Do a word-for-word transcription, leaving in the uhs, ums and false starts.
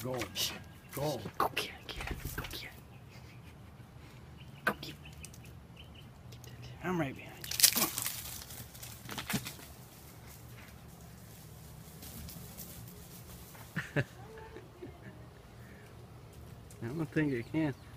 Go on. Go on. Go get it, get it. Go get it. Go get it. I'm right behind you. Come on. I don't think it can.